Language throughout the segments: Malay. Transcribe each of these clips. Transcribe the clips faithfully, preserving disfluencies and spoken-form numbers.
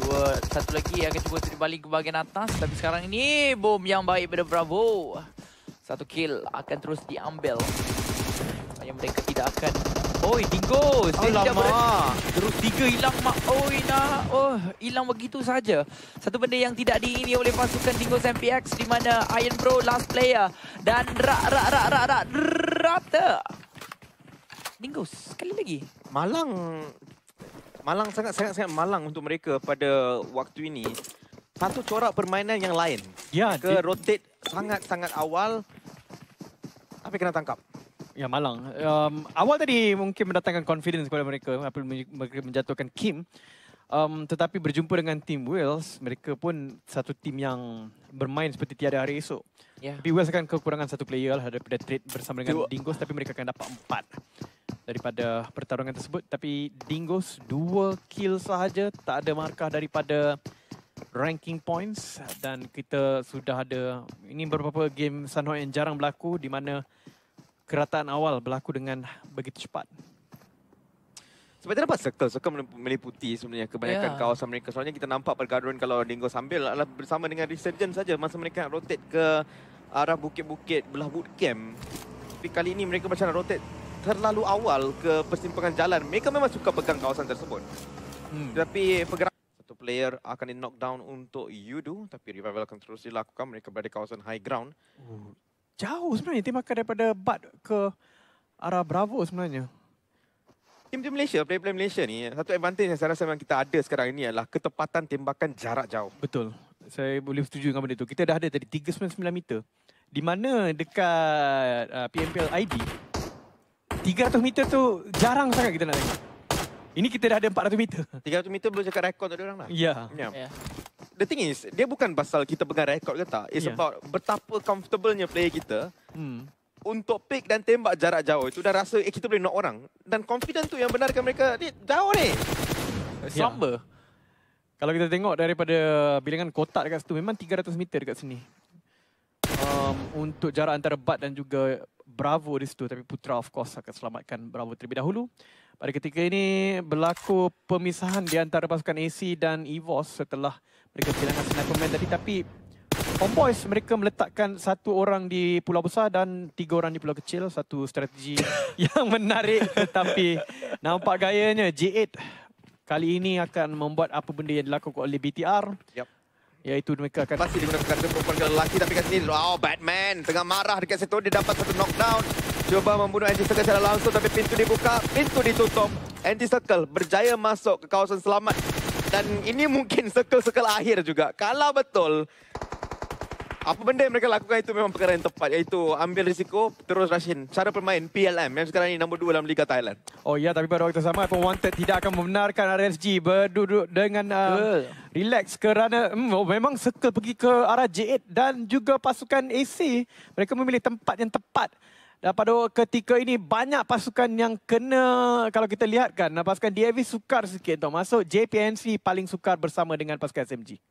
Dua, satu lagi akan cuba untuk dibalik ke bahagian atas. Tapi sekarang ini bom yang baik pada Bravo. Satu kill akan terus diambil. Yang mereka tidak akan. Oi, Dingo! Dia tidak berhenti. Terus tiga hilang mak. Oi, nah. Oh, hilang begitu saja. Satu benda yang tidak diingini oleh pasukan Dingo M P X di mana Iron Bro last player dan rak rak rak rak rak rata. Dingo sekali lagi. Malang Malang sangat-sangat sangat malang untuk mereka pada waktu ini. Satu corak permainan yang lain. Ya, ke rotate sangat-sangat awal. Tapi kena tangkap. Ya, malang. Um, awal tadi mungkin mendatangkan confidence kepada mereka apabila mereka menjatuhkan Kim. Um, tetapi berjumpa dengan tim Wales, mereka pun satu tim yang bermain seperti tiada hari esok. Yeah. Tapi Wales akan kekurangan satu player lah daripada trade bersama dengan Dua. Dingos, tapi mereka akan dapat empat daripada pertarungan tersebut. Tapi Dingos dua kill sahaja, tak ada markah daripada ranking points. Dan kita sudah ada, ini beberapa game Sunhawk yang jarang berlaku di mana kerataan awal berlaku dengan begitu cepat. Sebab dia dapat circle, circle meliputi sebenarnya kebanyakan yeah. kawasan mereka. Soalnya kita nampak pergaduhan kalau Dingo sambil adalah bersama dengan Resurgence saja masa mereka nak rotate ke arah bukit-bukit belah bootcamp. Tapi kali ini mereka macam nak rotate terlalu awal ke persimpangan jalan. Mereka memang suka pegang kawasan tersebut. Hmm. Tapi pergerakan satu player akan di knockdown untuk Yudu. Tapi revival akan terus dilakukan. Mereka berada di kawasan high ground. Uh. Jauh sebenarnya tembakan daripada Bud ke arah Bravo sebenarnya. Tim-tim Malaysia, player-player Malaysia ni, satu advantage yang saya rasa memang kita ada sekarang ini adalah ketepatan tembakan jarak jauh. Betul. Saya boleh setuju dengan benda itu. Kita dah ada tadi tiga puluh sembilan meter. Di mana dekat uh, P M P L I D, tiga ratus meter tu jarang sangat kita nak tengok. Ini kita dah ada empat ratus meter. tiga ratus meter belum cakap rekod tak ada orang lah. Ya. Yeah. Yeah. The thing is, dia bukan pasal kita pegang rekod ke tak. It's yeah. about betapa comfortable-nya player kita hmm. untuk pick dan tembak jarak jauh. Itu dah rasa eh, kita boleh knock orang. Dan confident tu yang benarkan mereka ni jauh ni. Slumber. Yeah. Kalau kita tengok daripada bilangan kotak dekat situ, memang tiga ratus meter dekat sini. Um, untuk jarak antara Bud dan juga Bravo di situ. Tapi Putra of course akan selamatkan Bravo terlebih dahulu. Pada ketika ini berlaku pemisahan di antara pasukan A C dan EVOS setelah mereka kehilangan Sniperman tadi. Tapi Homeboys mereka meletakkan satu orang di pulau besar dan tiga orang di pulau kecil. Satu strategi yang menarik tetapi nampak gayanya J eight kali ini akan membuat apa benda yang dilakukan oleh B T R. Yep. Iaitu mereka akan... Masih digunakan kartu perempuan ke lelaki tapi kat sini, oh Batman tengah marah dekat situ. Dia dapat satu knockdown. Cuba membunuh Anti-Circle secara langsung tapi pintu dibuka, pintu ditutup. Anti-Circle berjaya masuk ke kawasan selamat. Dan ini mungkin circle-circle akhir juga. Kalau betul, apa benda yang mereka lakukan itu memang perkara yang tepat. Iaitu ambil risiko, terus rushin. Cara bermain P L M yang sekarang ini nombor dua dalam Liga Thailand. Oh ya, tapi pada waktu sama pun Wanted tidak akan membenarkan R S G berduduk dengan uh, relax kerana mm, oh, memang circle pergi ke arah J eight dan juga pasukan A C. Mereka memilih tempat yang tepat. Dan pada ketika ini banyak pasukan yang kena, kalau kita lihat kan, pasukan D A V sukar sikit untuk masuk. J P N C paling sukar bersama dengan pasukan S M G.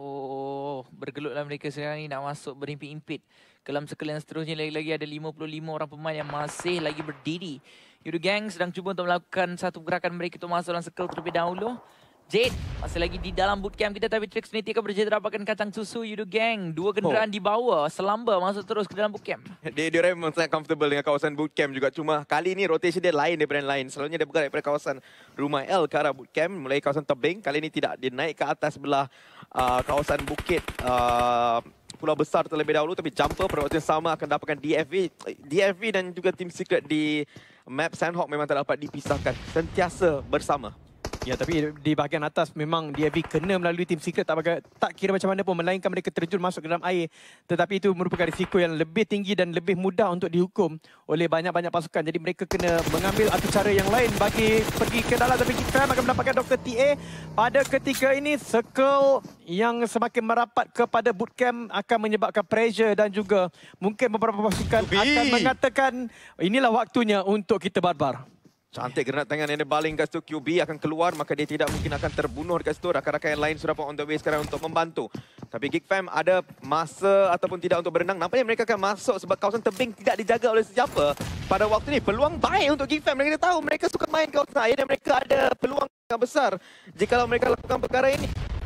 Oh, bergelutlah mereka sekarang ni nak masuk berimpit-impit ke dalam circle yang seterusnya. Lagi-lagi ada lima puluh lima orang pemain yang masih lagi berdiri. Yudu Gang sedang cuba untuk melakukan satu gerakan mereka untuk masuk dalam circle terlebih dahulu. Jade masih lagi di dalam bootcamp kita tapi Trix Unity akan berjaya dapatkan kacang susu. Yudu Gang, dua kenderaan oh. di bawah, selamba masuk terus ke dalam bootcamp. Dia, dia memang sangat comfortable dengan kawasan bootcamp juga. Cuma kali ini rotation dia lain daripada yang lain. Selalunya dia bergerak daripada kawasan rumah L ke arah bootcamp, mulai kawasan tebing. Kali ini tidak, dia naik ke atas sebelah uh, kawasan bukit uh, Pulau Besar terlebih dahulu. Tapi jumper pada waktu yang sama akan dapatkan D F V. D F V dan juga Team Secret di map Sandhawk memang tak dapat dipisahkan. Sentiasa bersama. Ya, tapi di bahagian atas memang D F V kena melalui Team Secret. Tak, baga, tak kira macam mana pun, melainkan mereka terjun masuk ke dalam air. Tetapi itu merupakan risiko yang lebih tinggi dan lebih mudah untuk dihukum oleh banyak-banyak pasukan. Jadi mereka kena mengambil satu cara yang lain bagi pergi ke dalam. Tapi kita akan mendapatkan Doktor T A. Pada ketika ini, circle yang semakin merapat kepada bootcamp akan menyebabkan pressure dan juga mungkin beberapa pasukan Ubi. akan mengatakan inilah waktunya untuk kita barbar. Cantik gerak tangan yang dia baling kat situ. Q B akan keluar, maka dia tidak mungkin akan terbunuh dekat situ. Rakan-rakan yang lain sudah pun on the way sekarang untuk membantu. Tapi Geekfam ada masa ataupun tidak untuk berenang. Nampaknya mereka akan masuk sebab kawasan tebing tidak dijaga oleh sesiapa. Pada waktu ini, peluang baik untuk Geekfam. Mereka tahu mereka suka main kawasan air dan mereka ada peluang yang besar jika mereka lakukan perkara ini.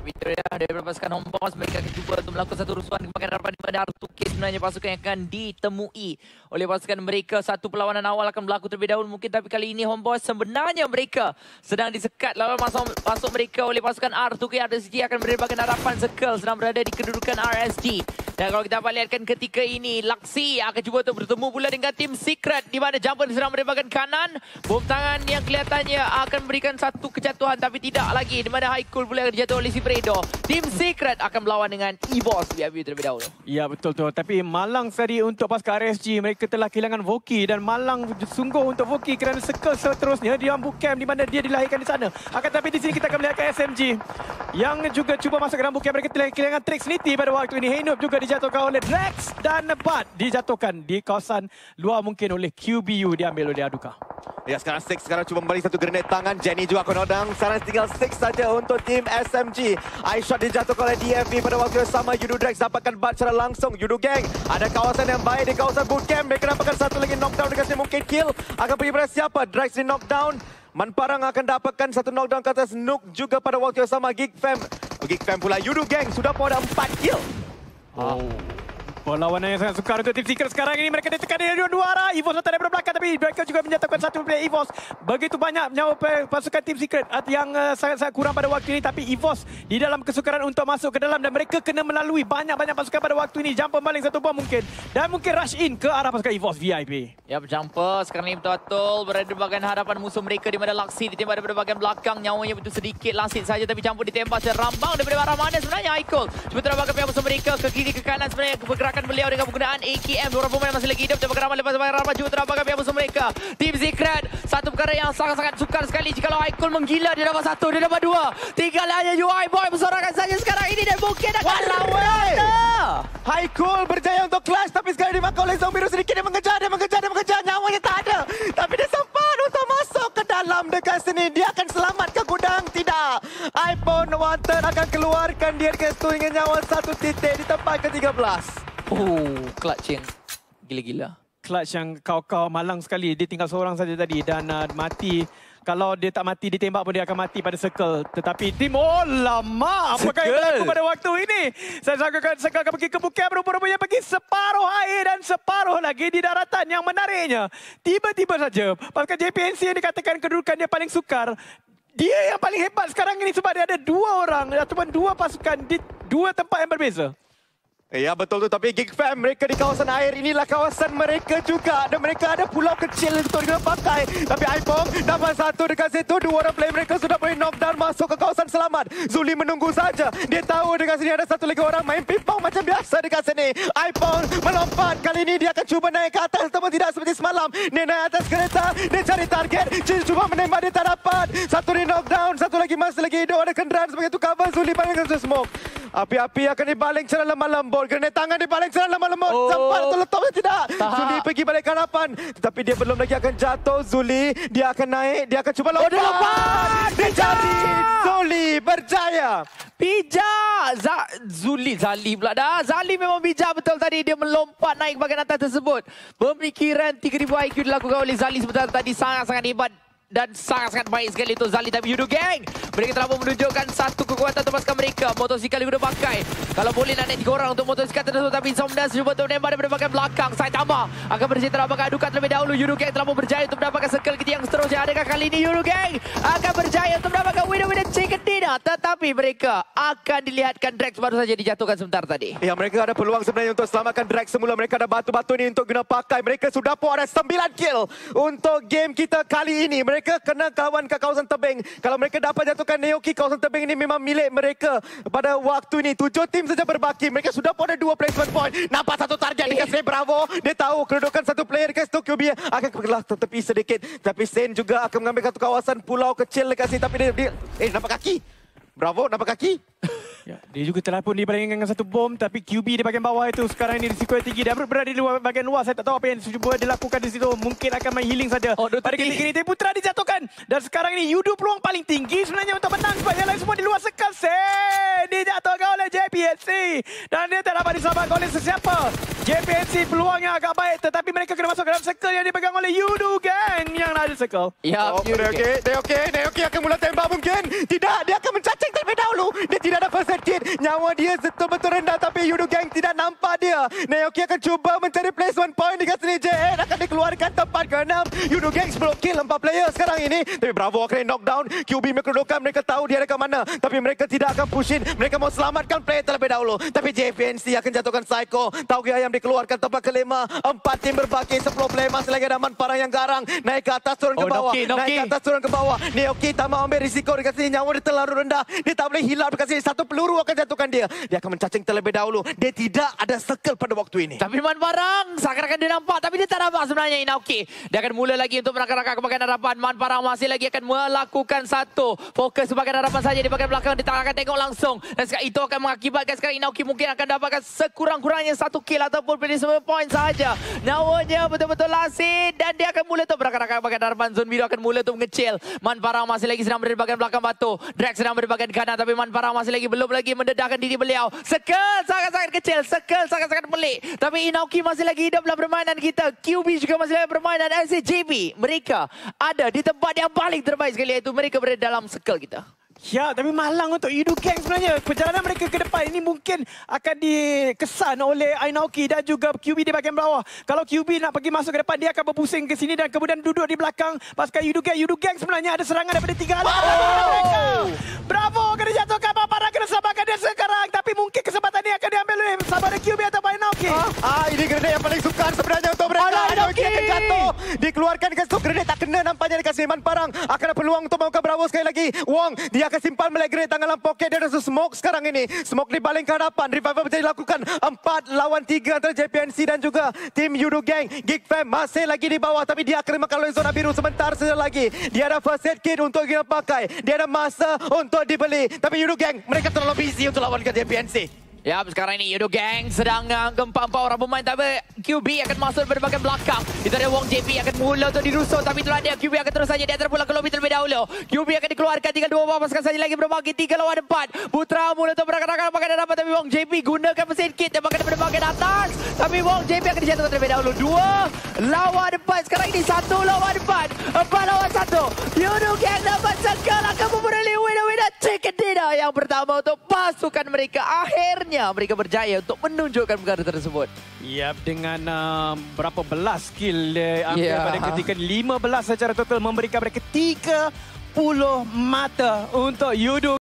Victoria dari pasukan Home Boss, mereka akan cuba untuk melakukan satu rusuhan kebakaran harapan di mana Artuke sebenarnya pasukan yang akan ditemui oleh pasukan mereka. Satu perlawanan awal akan berlaku terlebih dahulu mungkin, tapi kali ini Home Boss sebenarnya mereka sedang disekat lawan masuk, masuk mereka oleh pasukan Artuke. R S G akan berada di bahagian harapan circle, sedang berada di kedudukan R S G. Dan kalau kita dapat lihatkan ketika ini, Laksi akan cuba untuk bertemu pula dengan tim Secret di mana Jumper sedang berada di bahagian kanan. Bom tangan yang kelihatannya akan memberikan satu kejatuhan, tapi tidak lagi di mana High Cool pula akan dijatuh oleh si Fredo. Tim Secret akan melawan dengan EVOS V I P terlebih dahulu. Ya, betul tu. Tapi malang tadi untuk pasukan R S G, mereka telah kehilangan Voki dan malang sungguh untuk Voki kerana circle seterusnya di dalam bootcamp di mana dia dilahirkan di sana. Akan tapi di sini kita akan melihatkan S M G yang juga cuba masuk ke dalam bootcamp. Mereka telah kehilangan Trix Niti pada waktu ini. Heinup juga dijatuhkan oleh Drax dan Bat dijatuhkan di kawasan luar mungkin oleh Q B U, diambil oleh Aduka. Ya, sekarang Six sekarang cuba membalik satu grenade tangan. Jenny juga akan nodang. Sekarang tinggal Six saja untuk tim S M G. iShot dijatuhkan oleh D F B pada waktu yang sama. Yudu Drax dapatkan Bat secara langsung. Yudu Gang ada kawasan yang baik di kawasan bootcamp. Mereka dapatkan satu lagi knockdown dengan mungkin kill. Akan pergi pada siapa? Drax di knockdown. Manparang akan dapatkan satu knockdown ke atas Nook juga pada waktu yang sama. Geek Fam. Geek Fam pula. Yudu Gang sudah pun ada empat kill. Oh. Perlawanan yang sangat sukar untuk tim Secret sekarang ini. Mereka ditekan dari dua-dua arah. EVOS datang dari belakang, tapi mereka juga menjatuhkan satu player EVOS. Begitu banyak nyawa pasukan tim Secret yang sangat-sangat kurang pada waktu ini. Tapi EVOS di dalam kesukaran untuk masuk ke dalam dan mereka kena melalui banyak-banyak pasukan pada waktu ini. Jumper maling satu bom mungkin. Dan mungkin rush in ke arah pasukan EVOS V I P. Ya, Jumper sekarang ini betul-betul berada di bahagian hadapan musuh mereka di mana Laksi ditembak daripada bahagian belakang. Nyawanya betul sedikit langsit saja, tapi Jumper ditembak secara rambang daripada arah mana sebenarnya Aiko. Cuba terabakkan pihak musuh mereka ke kiri ke kanan sebenarnya. Pergerakan beliau dengan penggunaan A K M. Beberapa pemain masih lagi hidup. Terima kasih lepas bahagian harapan juga terabakkan pihak musuh mereka. Tim Secret, satu perkara yang sangat-sangat sukar sekali jika Aiko menggila. Dia dapat satu, dia dapat dua. Tinggal hanya U I Boy bersorakan saja sekarang ini dan mungkin akan lawan. High Cool berjaya untuk clutch, tapi sekarang dimakan oleh zombie sedikit. Dia mengejar, dia mengejar, dia mengejar. Nyawanya tak ada. Tapi dia sempat untuk masuk ke dalam dekat sini. Dia akan selamat ke gudang. Tidak. iPhone Wanted akan keluarkan dia ke situ dengan nyawa satu titik di tempat ke tiga belas. Oh, clutch yang gila-gila. Clutch yang kau-kau malang sekali. Dia tinggal seorang saja tadi dan uh, mati. Kalau dia tak mati ditembak pun dia akan mati pada circle. Tetapi tim, oh lama. Apakah yang berlaku pada waktu ini? Saya sangkakan circle akan pergi ke bukit. Rupa-rupanya pergi separuh air dan separuh lagi di daratan. Yang menariknya, tiba-tiba saja pasukan J P N C yang dikatakan kedudukan dia paling sukar. Dia yang paling hebat sekarang ini sebab dia ada dua orang ataupun dua pasukan di dua tempat yang berbeza. Ya, betul tu. Tapi Geek Fam, mereka di kawasan air inilah kawasan mereka juga. Dan mereka ada pulau kecil untuk dia pakai. Tapi iPhone dapat satu dekat situ. Dua orang player mereka sudah boleh knockdown masuk ke kawasan selamat. Zuli menunggu saja. Dia tahu dekat sini ada satu lagi orang main pimpong macam biasa dekat sini. iPhone melompat. Kali ini dia akan cuba naik ke atas. Tapi tidak seperti semalam. Dia naik atas kereta. Dia cari target. Dia cuba menembak. Dia tak dapat. Satu di knockdown. Satu lagi masih lagi hidup. Ada kenderaan sebagai itu cover. Zuli paling ke smoke. Api-api akan dibaling secara lemah lembut. Grenade tangan dibaling secara lemah lembut. Oh. Sempat atau letup atau tidak. Tahap. Zuli pergi balik ke hadapan. Tetapi dia belum lagi akan jatuh. Zuli, dia akan naik. Dia akan cuba lompat. Oh, dia lompat. Dia cari. Zuli berjaya. Bijak. Zuli, Zali pula dah. Zali memang bijak betul tadi. Dia melompat naik bahagian atas tersebut. Pemikiran tiga ribu I Q dilakukan oleh Zali sebentar tadi. Sangat-sangat hebat. Dan sangat-sangat baik sekali untuk Zali. Tapi Yudu Gang, mereka telah menunjukkan satu kekuatan untuk pasukan mereka. Motosikal yang sudah pakai. Kalau boleh nak naik tiga orang untuk motosikal tersebut. Tapi Somdas cuba untuk menembak daripada bahagian belakang. Saitama akan bersih terapakah adukan terlebih dahulu. Yudu Gang telah berjaya untuk mendapatkan circle ketiga yang seterusnya. Adakah kali ini Yudu Gang akan berjaya untuk mendapatkan winner-winner chicken dinner? Tetapi mereka akan dilihatkan Drax baru saja dijatuhkan sebentar tadi. Ya, mereka ada peluang sebenarnya untuk selamatkan Drax semula. Mereka ada batu-batu ini untuk guna pakai. Mereka sudah pun ada sembilan kill untuk game kita kali ini. Mereka kena kawan ke kawasan tebing. Kalau mereka dapat jatuhkan Neoki, kawasan tebing ini memang milik mereka pada waktu ini. Tujuh tim saja berbaki. Mereka sudah pun ada dua placement point. Nampak satu target dekat Sen Bravo. Dia tahu kedudukan satu player dekat situ. Q B akan bergerak ke tepi sedikit. Tapi Sen juga akan mengambil satu kawasan pulau kecil dekat sini. Tapi dia, dia eh nampak kaki. Bravo, nampak kaki. Ya, dia juga telah pun dibaringkan dengan satu bom, tapi Q B di bahagian bawah itu sekarang ini risiko yang tinggi. Dia berada di luar, bahagian luar. Saya tak tahu apa yang cuba dilakukan di situ. Mungkin akan main healing saja. Oh, pada ketika ini Teh Putra dijatuhkan. Dan sekarang ini Yudu peluang paling tinggi sebenarnya untuk menang. Sebab yang lain semua di luar circle. Sen dijatuhkan oleh J P N C. Dan dia tak dapat diselamatkan oleh sesiapa. J P N C peluangnya agak baik. Tetapi mereka kena masuk ke dalam circle yang dipegang oleh Yudu Gang yang ada circle. Ya, oh, Yudu Gang. Dia okey, dia okey. Dia okey akan mula tembak mungkin. Tidak, dia akan mencacing terlebih dahulu. Dia tidak dapat Nyawa dia betul-betul rendah tapi Yudo Gang tidak nampak dia. Naoki akan cuba mencari placement point dekat sini. J eight akan dikeluarkan tempat ke enam. Yudo Gang sepuluh kill empat player sekarang ini. Tapi Bravo akan knockdown. Q B mengerodokan, mereka tahu dia ada ke mana. Tapi mereka tidak akan push in. Mereka mau selamatkan player terlebih dahulu. Tapi J P N C akan jatuhkan Psycho. Tauge Ayam dikeluarkan tempat kelima. Empat tim berbaki, sepuluh player masih lagi ada Man Parang yang garang. Naik ke atas, turun ke Oh, bawah. Noki, Noki. Naik ke atas, turun ke bawah. Naoki tak mahu ambil risiko dekat sini. Nyawa dia terlalu rendah. Dia tak boleh hilap dekat sini. Satu peluru akan jatuhkan dia. Dia akan mencacing terlebih dahulu. Dia tidak ada circle pada waktu ini. Tapi Man Parang seakan-akan dia nampak, tapi dia tak nampak sebenarnya Inaoki. Dia akan mula lagi untuk menakan-nakan ke bahagian hadapan. Man Parang masih lagi akan melakukan satu fokus ke bahagian hadapan saja di bahagian belakang. Dia tak akan tengok langsung. Dan sekarang itu akan mengakibatkan sekarang Inaoki mungkin akan dapatkan sekurang-kurangnya satu kill ataupun placement point saja. Nyawanya betul-betul lasit dan dia akan mula untuk menakan-nakan ke bahagian hadapan. Zone biru akan mula untuk mengecil. Man Parang masih lagi sedang berada di bahagian belakang batu. Drag sedang berada di bahagian kanan tapi Man Parang masih lagi belum lagi mendedahkan diri beliau. Circle sangat-sangat kecil. Circle sangat-sangat pelik. Tapi Inaoki masih lagi hidup dalam permainan kita. Q B juga masih lagi bermain dan S C J B. Mereka ada di tempat yang paling terbaik sekali iaitu mereka berada dalam circle kita. Ya, tapi malang untuk Yudo Gang sebenarnya. Perjalanan mereka ke depan ini mungkin akan dikesan oleh Inaoki dan juga Q B di bahagian bawah. Kalau Q B nak pergi masuk ke depan, dia akan berpusing ke sini dan kemudian duduk di belakang pasukan Yudo Gang. Yudo Gang sebenarnya ada serangan daripada tiga arah. Oh. Mereka. Bravo, kena dijatuhkan. Papara kena selamatkan dia sekarang. Tapi mungkin kesempatan ini akan diambil oleh sama ada Q B atau Inaoki. Ah, ah, ini grenade yang paling sukar sebenarnya untuk mereka. Inaoki akan jatuh. Dikeluarkan ke stok grenade tak kena nampaknya dekat sini. Man Parang akan ada peluang untuk membuka Bravo sekali lagi. Wong, dia akan simpan melek grenade tangan dalam poket. Dia ada smoke sekarang ini. Smoke di baling ke hadapan. Revival menjadi lakukan. Empat lawan tiga antara J P N C dan juga tim Yudo Gang. Geek Fam masih lagi di bawah. Tapi dia akan dimakan oleh zona biru sebentar saja lagi. Dia ada first aid kit untuk kita pakai. Dia ada masa untuk dibeli. Tapi Yudo Gang, mereka terlalu busy untuk lawan ke J P N C. Ya, sekarang ini Yudo Gang sedang keempat-empat orang pemain. Tapi Q B akan masuk dari bahagian belakang. Itu ada Wong J P akan mula untuk dirusuk. Tapi itulah dia, Q B akan terus saja. Dia terpulang ke lobby terlebih dahulu. Q B akan dikeluarkan. Tinggal dua orang pasukan saja lagi berbagi. Tiga lawan empat. Putra mula untuk berangkat-angkat bahagian hadapan. Tapi Wong J P gunakan mesin kit. Dia bahkan daripada bahagian atas. Tapi Wong J P akan dijatuhkan terlebih dahulu. Dua lawan empat. Sekarang ini satu lawan empat. Empat lawan satu. Yudo Gang dapat sekal akan memperoleh winner-winner chicken dinner yang pertama untuk pasukan mereka. Akhirnya mereka berjaya untuk menunjukkan perkara tersebut. Yap, dengan um, berapa belas skill dia ambil Yeah. pada ketika lima belas secara total memberikan mereka tiga puluh mata untuk Yudo